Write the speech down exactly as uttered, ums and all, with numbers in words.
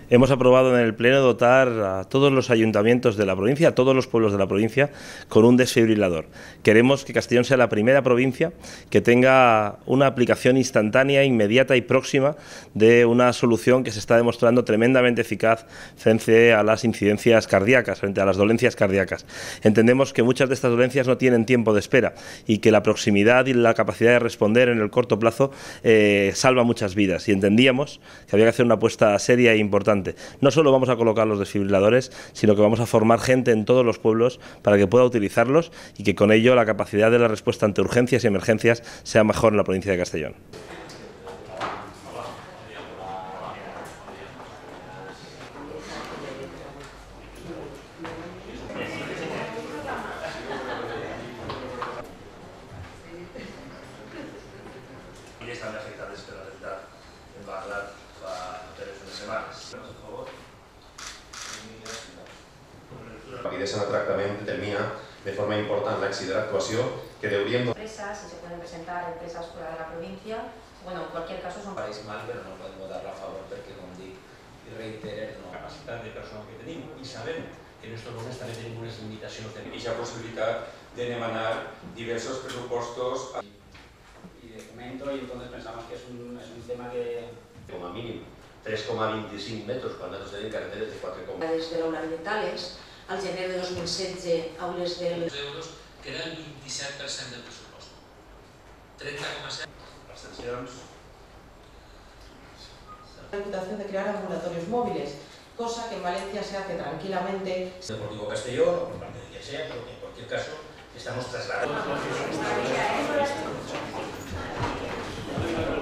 Hemos aprobado en el Pleno dotar a todos los ayuntamientos de la provincia, a todos los pueblos de la provincia, con un desfibrilador. Queremos que Castellón sea la primera provincia que tenga una aplicación instantánea, inmediata y próxima de una solución que se está demostrando tremendamente eficaz frente a las incidencias cardíacas, frente a las dolencias cardíacas. Entendemos que muchas de estas dolencias no tienen tiempo de espera y que la proximidad y la capacidad de responder en el corto plazo eh, salva muchas vidas, y entendíamos que había que hacer una apuesta seria e importante. No solo vamos a colocar los desfibriladores, sino que vamos a formar gente en todos los pueblos para que pueda utilizarlos y que con ello la capacidad de la respuesta ante urgencias y emergencias sea mejor en la provincia de Castellón. Illes també afectades per l'atemptat en Bagdad fa tres unes setmanes. Per favor. La rapidesa en el tractament determina de forma important l'èxit de l'actuació que hauríem de... Empresas, si se pueden presentar empresas fuera de la provincia, bueno, en cualquier caso son... Pareix mal, però no podem votar-la a favor perquè, com dic, i reiterer, no. La capacitat de personal que tenim i sabem que en aquests moments també tenim unes limitacions de... I la possibilitat de demanar diversos pressupostos Y de fomento, y entonces pensamos que es un, es un tema que... Com a mínim tres coma vint-i-cinc metres quan nosaltres tenim carreteres de quatre coma... Des de l'ambientales, al gener de dos mil setze, aules del... euros, que era el vint-i-set per cent del pressupost. trenta coma set. Abstencions. La Diputación de crear ambulatorios móviles, cosa que en Valencia se hace tranquilamente. Deportivo Castellón, o por parte de quien sea, pero que en cualquier caso estamos trasladando.